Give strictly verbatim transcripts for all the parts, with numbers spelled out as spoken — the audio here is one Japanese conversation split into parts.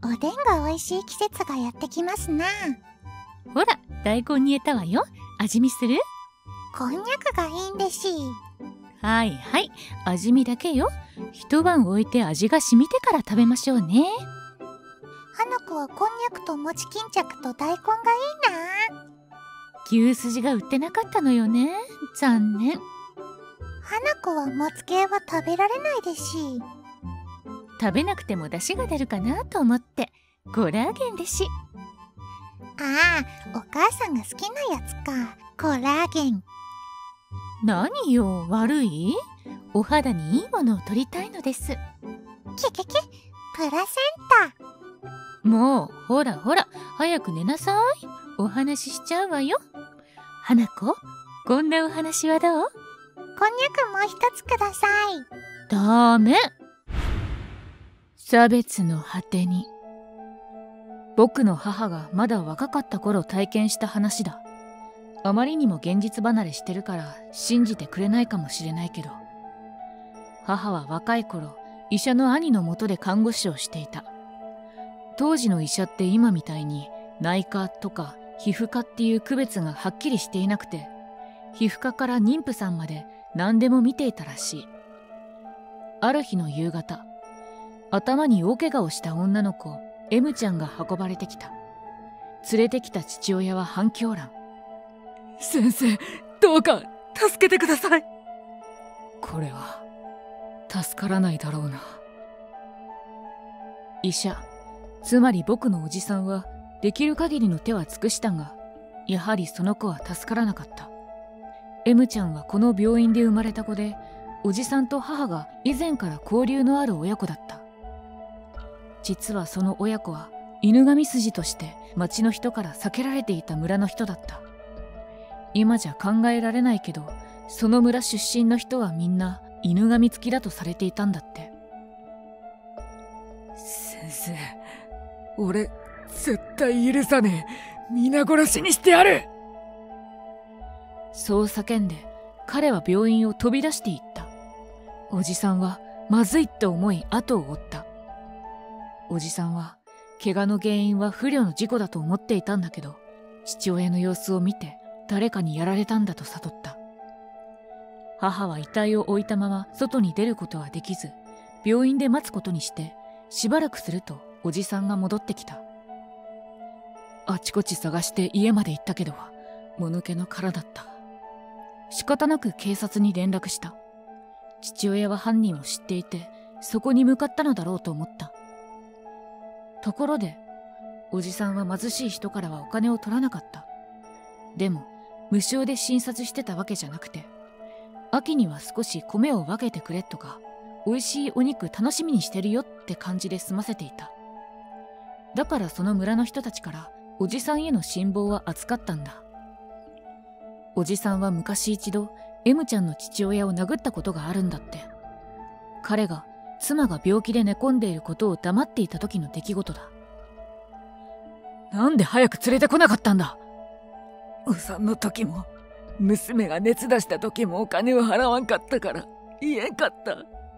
おでんが美味しい季節がやってきますな。 ほら、大根煮えたわよ。味見する？ こんにゃくがいいんでし。 はいはい、味見だけよ。一晩置いて味が染みてから食べましょうね。 花子はこんにゃくと餅巾着と大根がいいな。 牛すじが売ってなかったのよね。残念。 花子はもつ系は食べられないでし。 食べなくても出汁が出るかなと思って。コラーゲンでし。 ああ、お母さんが好きなやつか。コラーゲン。 何よ、悪い？お肌にいいものを取りたいのです。 キキキ、プラセンタ。 もう、ほらほら、早く寝なさい。お話ししちゃうわよ。花子、こんなお話はどう？ こんにゃくもう一つください。 ダメ。差別の果てに。僕の母がまだ若かった頃体験した話だ。あまりにも現実離れしてるから信じてくれないかもしれないけど、母は若い頃医者の兄のもとで看護師をしていた。当時の医者って今みたいに内科とか皮膚科っていう区別がはっきりしていなくて、皮膚科から妊婦さんまで何でも見ていたらしい。ある日の夕方、頭に大怪我をした女の子 M ちゃんが運ばれてきた。連れてきた父親は半狂乱。 先生、どうか助けてください。これは助からないだろうな。 医者、つまり僕のおじさんはできる限りの手は尽くしたが、やはりその子は助からなかった。 M ちゃんはこの病院で生まれた子で、おじさんと母が以前から交流のある親子だった。実はその親子は犬神筋として町の人から避けられていた村の人だった。今じゃ考えられないけど、その村出身の人はみんな犬神付きだとされていたんだって。 先生、俺絶対許さねえ。皆殺しにしてやる。 そう叫んで彼は病院を飛び出していった。おじさんはまずいって思い後を追った。おじさんは怪我の原因は不慮の事故だと思っていたんだけど、父親の様子を見て誰かにやられたんだと悟った。母は遺体を置いたまま外に出ることはできず、病院で待つことにして、しばらくするとおじさんが戻ってきた。あちこち探して家まで行ったけど、もぬけの殻だった。仕方なく警察に連絡した。父親は犯人を知っていて、そこに向かったのだろうと思った。ところで、おじさんは貧しい人からはお金を取らなかった。でも、無償で診察してたわけじゃなくて、秋には少し米を分けてくれとか、美味しいお肉楽しみにしてるよって感じで済ませていた。だからその村の人たちからおじさんへの信望は厚かったんだ。おじさんは昔一度 M ちゃんの父親を殴ったことがあるんだって。彼が妻が病気で寝込んでいることを黙っていた時の出来事だ。 なんで早く連れてこなかったんだ。お産の時も娘が熱出した時もお金を払わんかったから言えんかった。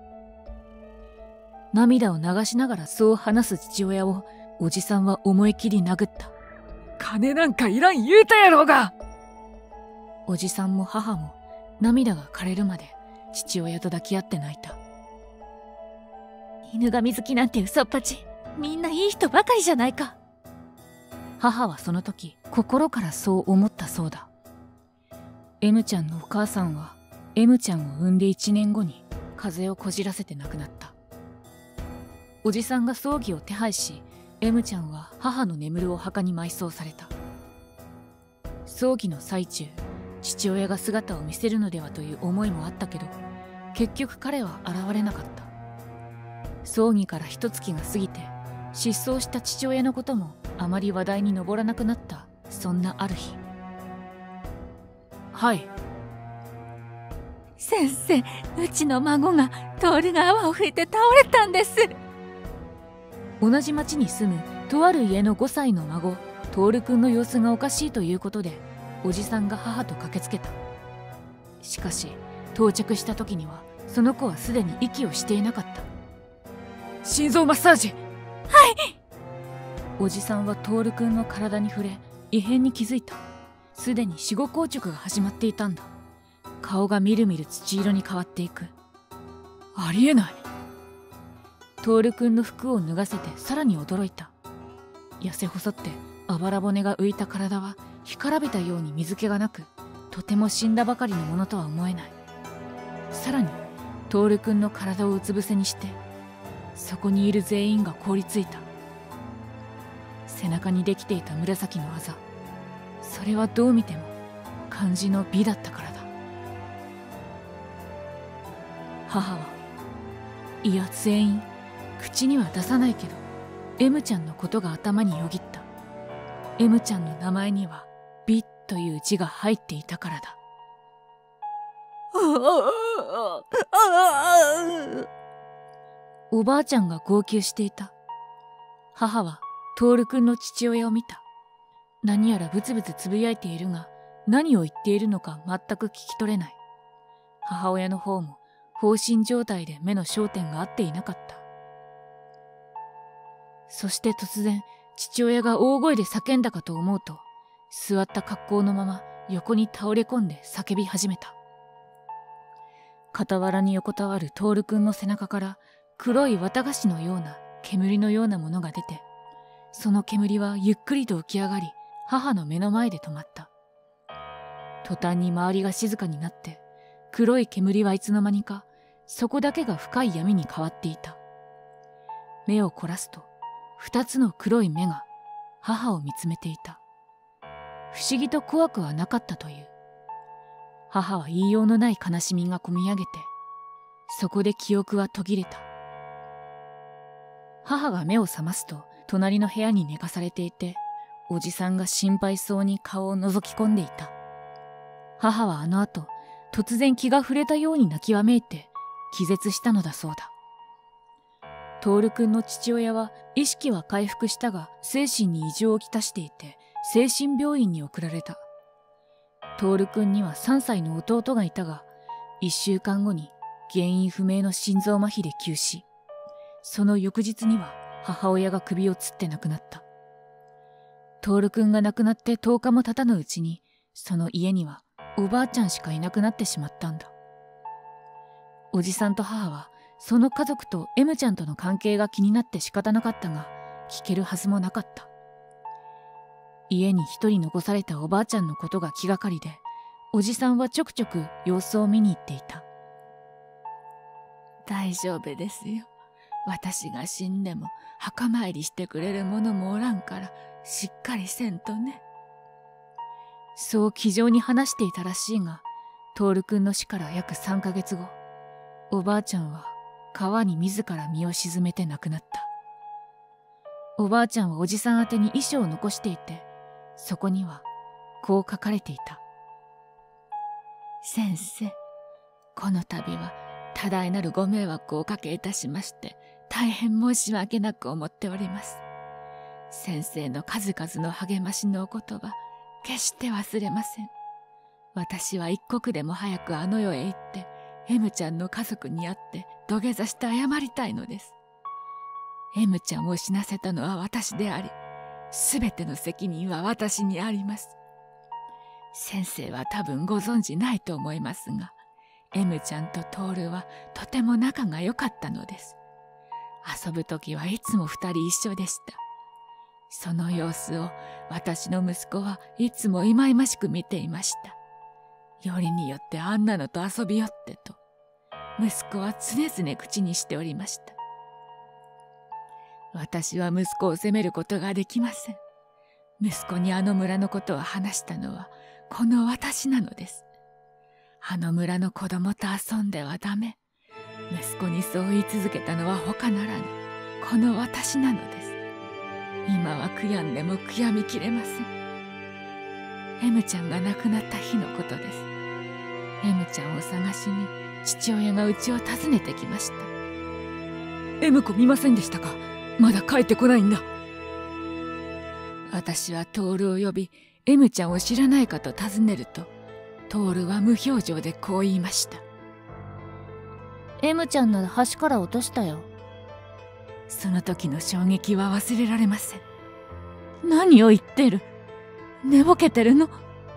涙を流しながらそう話す父親をおじさんは思い切り殴った。 金なんかいらん言うたやろうが。 おじさんも母も涙が枯れるまで父親と抱き合って泣いた。犬神好きなんて嘘っぱち、みんないい人ばかりじゃないか。母はその時心からそう思ったそうだ。 M ちゃんのお母さんは M ちゃんを産んでいちねんごに風邪をこじらせて亡くなった。おじさんが葬儀を手配し、 M ちゃんは母の眠るお墓に埋葬された。葬儀の最中、父親が姿を見せるのではという思いもあったけど、結局彼は現れなかった。葬儀から一月が過ぎて、失踪した父親のこともあまり話題に上らなくなった。そんなある日。はい。 先生、うちの孫が徹が泡を吹いて倒れたんです。 同じ町に住むとある家のごさいの孫徹くんの様子がおかしいということで、おじさんが母と駆けつけた。しかし到着した時にはその子はすでに息をしていなかった。 心臓マッサージ。 はい。 おじさんはトールくんの体に触れ、異変に気づいた。すでに死後硬直が始まっていたんだ。顔がみるみる土色に変わっていく。ありえない。トールくんの服を脱がせてさらに驚いた。痩せ細ってあばら骨が浮いた体は干からびたように水気がなく、とても死んだばかりのものとは思えない。さらにトールくんの体をうつ伏せにして、そこにいる全員が凍りついた。背中にできていた紫のあざ、それはどう見ても漢字の美だったからだ。母は、いや全員口には出さないけど M ちゃんのことが頭によぎった。 M ちゃんの名前には美という字が入っていたからだ。おばあちゃんが号泣していた。母はトールくんの父親を見た。何やらブツブツつぶやいているが、何を言っているのか全く聞き取れない。母親の方も放心状態で目の焦点が合っていなかった。そして突然、父親が大声で叫んだかと思うと、座った格好のまま横に倒れ込んで叫び始めた。傍らに横たわるトールくんの背中から黒い綿菓子のような煙のようなものが出て、その煙はゆっくりと浮き上がり、母の目の前で止まった。途端に周りが静かになって、黒い煙はいつの間にかそこだけが深い闇に変わっていた。目を凝らすと二つの黒い目が母を見つめていた。不思議と怖くはなかったという。母は言いようのない悲しみがこみ上げて、そこで記憶は途切れた。母が目を覚ますと隣の部屋に寝かされていて、おじさんが心配そうに顔を覗き込んでいた。母はあの後、突然気が触れたように泣きわめいて気絶したのだそうだ。トールくんの父親は意識は回復したが精神に異常をきたしていて精神病院に送られた。トールくんにはさんさいの弟がいたが、いっしゅうかんごに原因不明の心臓麻痺で急死。その翌日には母親が首をつって亡くなった。トールくんが亡くなってとおかも経たぬうちに、その家にはおばあちゃんしかいなくなってしまったんだ。おじさんと母はその家族と M ちゃんとの関係が気になって仕方なかったが、聞けるはずもなかった。家に一人残されたおばあちゃんのことが気がかりで、おじさんはちょくちょく様子を見に行っていた。 大丈夫ですよ。私が死んでも墓参りしてくれる者もおらんからしっかりせんとね。 そう気丈に話していたらしいが、トールくんの死から約さんかげつご、おばあちゃんは川に自ら身を沈めて亡くなった。おばあちゃんはおじさん宛てに遺書を残していて、そこにはこう書かれていた。 先生、この度は多大なるご迷惑をおかけいたしまして大変申し訳なく思っております。先生の数々の励ましのお言葉、決して忘れません。私は一刻でも早くあの世へ行って M ちゃんの家族に会って土下座して謝りたいのです。 M ちゃんを死なせたのは私であり、すべての責任は私にあります。先生は多分ご存じないと思いますが、 M ちゃんとトールはとても仲が良かったのです。遊ぶときはいつも二人一緒でした。その様子を私の息子はいつもいまいましく見ていました。よりによってあんなのと遊びよってと、息子は常々口にしておりました。私は息子を責めることができません。息子にあの村のことを話したのはこの私なのです。あの村の子供と遊んではダメ。息子にそう言い続けたのは他ならぬこの私なのです。今は悔やんでも悔やみきれません。M ちゃんが亡くなった日のことです。M ちゃんを探しに父親がうちを訪ねてきました。 M 子見ませんでしたか？まだ帰ってこないんだ。 私はトールを呼び M ちゃんを知らないかと尋ねると、トールは無表情でこう言いました。 M ちゃんなら橋から落としたよ。 その時の衝撃は忘れられません。 何を言ってる。寝ぼけてるの。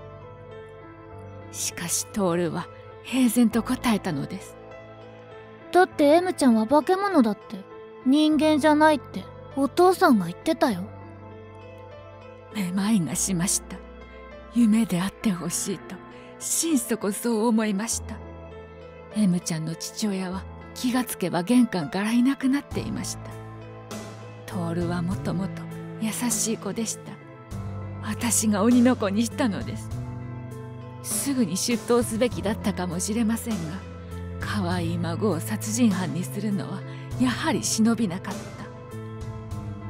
しかしトールは平然と答えたのです。 だって M ちゃんは化け物だって人間じゃないってお父さんが言ってたよ。 めまいがしました。夢であってほしいと心底そう思いました。 M ちゃんの父親は気がつけば玄関からいなくなっていました。トールはもともと優しい子でした。私が鬼の子にしたのです。すぐに出頭すべきだったかもしれませんが、可愛い孫を殺人犯にするのはやはり忍びなかった。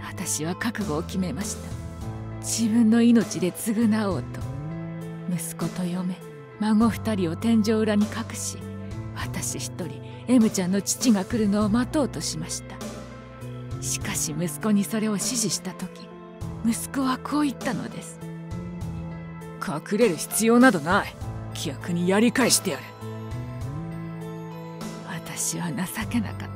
私は覚悟を決めました。自分の命で償おうと。息子と嫁、孫二人を天井裏に隠し、私一人 M ちゃんの父が来るのを待とうとしました。しかし息子にそれを指示した時、息子はこう言ったのです。 隠れる必要などない。逆にやり返してやる。 私は情けなかった。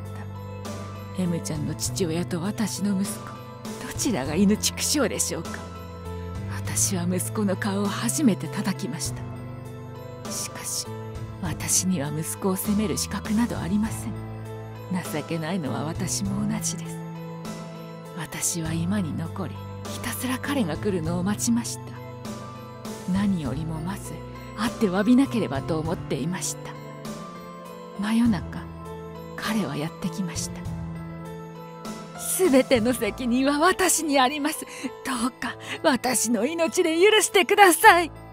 M ちゃんの父親と私の息子、どちらが犬畜生でしょうか。私は息子の顔を初めて叩きました。しかし私には息子を責める資格などありません。情けないのは私も同じです。私は今に残り、ひたすら彼が来るのを待ちました。何よりもまず会って詫びなければと思っていました。真夜中、彼はやってきました。すべての責任は私にあります。どうか私の命で許してください。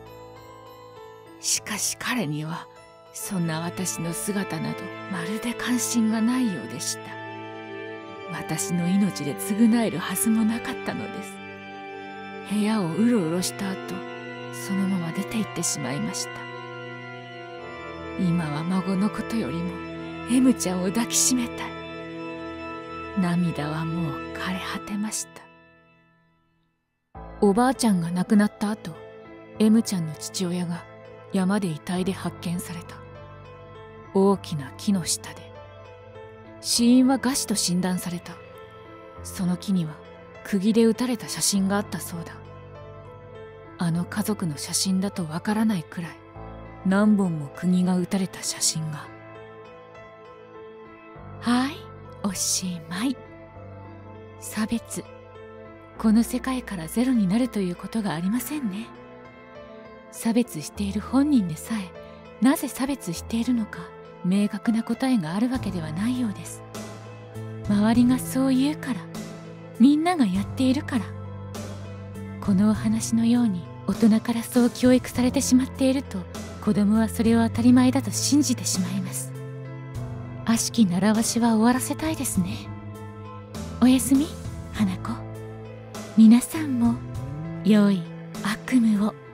しかし彼にはそんな私の姿などまるで関心がないようでした。私の命で償えるはずもなかったのです。部屋をうろうろした後、そのまま出て行ってしまいました。今は孫のことよりも M ちゃんを抱きしめたい。涙はもう枯れ果てました。 おばあちゃんが亡くなった後、 M ちゃんの父親が山で遺体で発見された。大きな木の下で。死因は餓死と診断された。その木には釘で打たれた写真があったそうだ。あの家族の写真だとわからないくらい何本も釘が打たれた写真が。 はい、おしまい。差別、この世界からゼロになるということがありませんね。差別している本人でさえなぜ差別しているのか明確な答えがあるわけではないようです。周りがそう言うから、みんながやっているから。このお話のように大人からそう教育されてしまっていると、子供はそれを当たり前だと信じてしまいます。悪しき習わしは終わらせたいですね。おやすみ、花子。皆さんも良い悪夢を。